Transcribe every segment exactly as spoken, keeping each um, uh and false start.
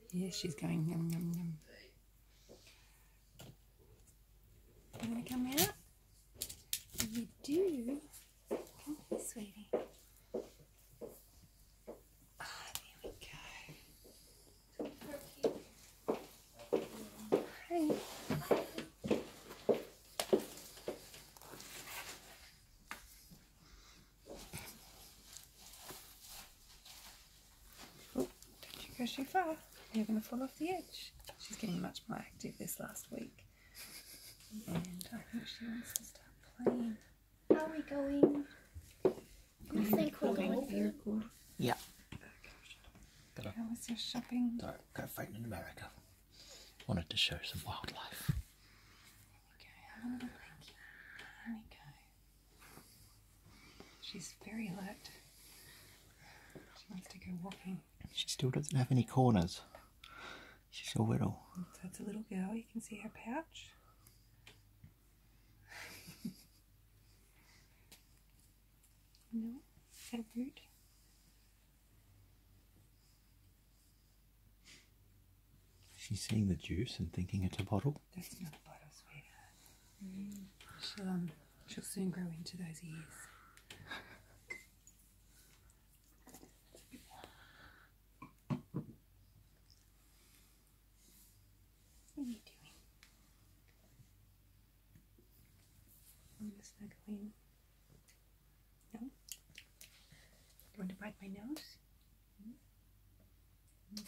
Yeah, she's going yum yum yum. You want to come out? You do. Come here, sweetie. Ah, there we go. Hey. Oh, don't you go too far. You're going to fall off the edge. She's getting much more active this last week. And I think she wants to start playing. Are we going? I think we're going. Yeah. Gotta, How was your shopping? Sorry, got a friend in America. Wanted to show some wildlife. There we go. There we go. She's very alert. She wants to go walking. She still doesn't have any corners. She's so little. So it's a little girl. You can see her pouch. No? Is that rude? She's seeing the juice and thinking it's a bottle. That's not a bottle, sweetheart. Mm. She'll, um, she'll soon grow into those ears. What are you doing? I'm going to snuggle in. No? You want to bite my nose? Mm. Mm.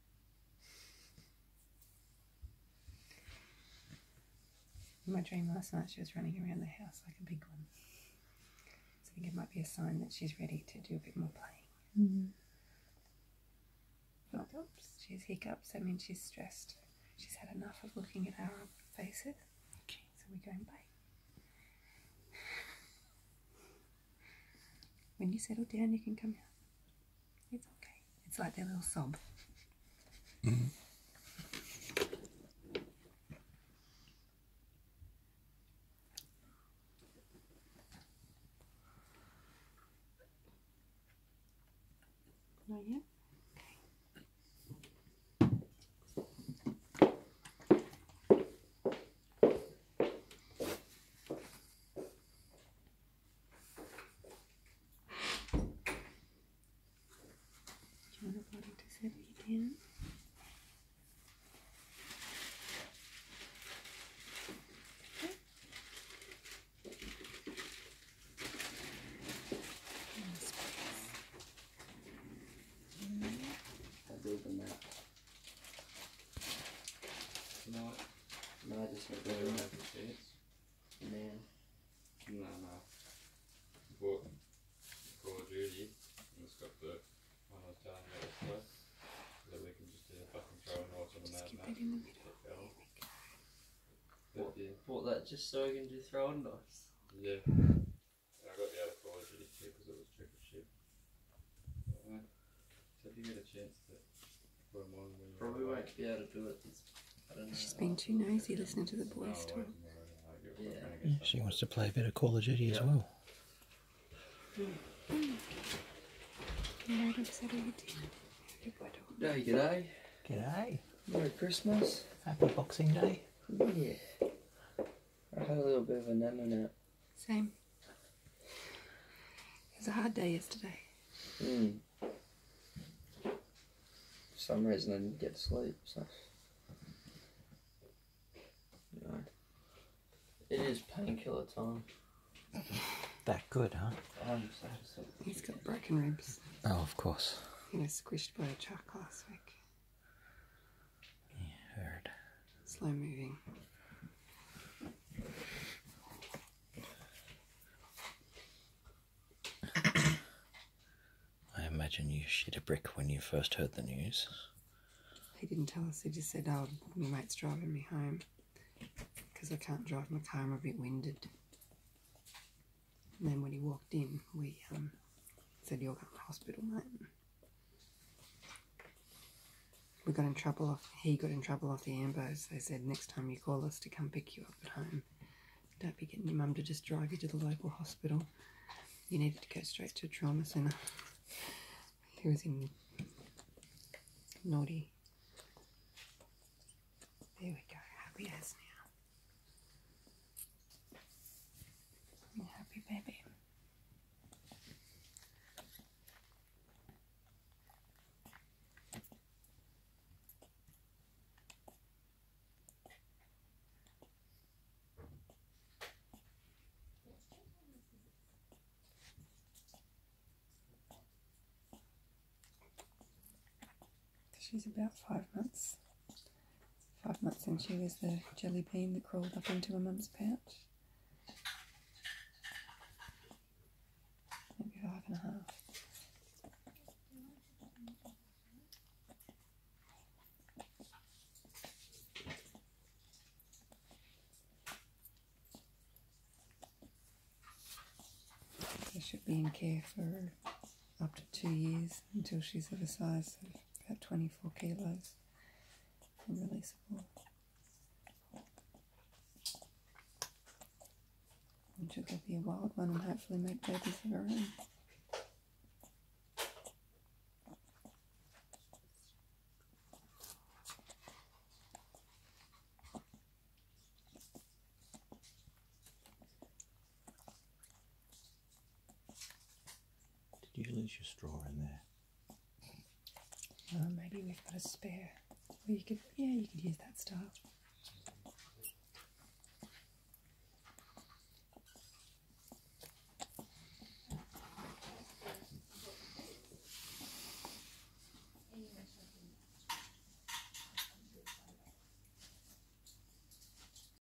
In my dream last night, she was running around the house like a big one. So I think it might be a sign that she's ready to do a bit more playing. Mm-hmm. Oh, oops, she has hiccups. That means she's stressed. She's had enough of looking at our faces. Okay, so we're going bye. When you settle down, you can come out. It's okay. It's like their little sob. Mm-hmm. Not yet? Do you want a bottle to settle you down? No, no, I just got better have a chance. Man. No, no. Bought Call of Duty and it's got the one I was telling you about so that we can just do a fucking throw and watch on the Mad Max. Bought, bought that just so I can do throwing knives. Yeah. I got the other Call of Duty too because it was cheap as shit. Uh, so if you get a chance to put them on when you probably won't be able to do it. I don't know. She's been too nosy listening to the boys talk. Yeah, she wants to play a bit of Call of Duty as yep. well. Mm. Right up, settle you down. Good boy, dog. G'day, g'day. G'day. Merry Christmas. Happy Boxing Day. Yeah. I had a little bit of a nana nap. Same. It was a hard day yesterday. Mm. For some reason I didn't get to sleep, so... You know. It is painkiller time. That good, huh? I'm so sad. He's got broken ribs. Oh, of course. He was squished by a truck last week. Yeah, heard. Slow moving. I imagine you shit a brick when you first heard the news. He didn't tell us, he just said, oh, my mate's driving me home. Because I can't drive my car, I'm a bit winded. And then when he walked in, we um, said, you're going to the hospital, mate. We got in trouble off, he got in trouble off the Ambos. They said, next time you call us to come pick you up at home, don't be getting your mum to just drive you to the local hospital. You needed to go straight to a trauma centre. He was in naughty There we go. Happy as now. Happy baby. She's about five months. Five months and she was the jelly bean that crawled up into her mum's pouch. Maybe five and a half. She should be in care for up to two years until she's of a size of about twenty-four kilos and releasable. And she'll be a wild one and hopefully make babies of her own. Did you lose your straw in there? Oh, maybe we've got a spare. Well, you could, yeah, you could use that stuff.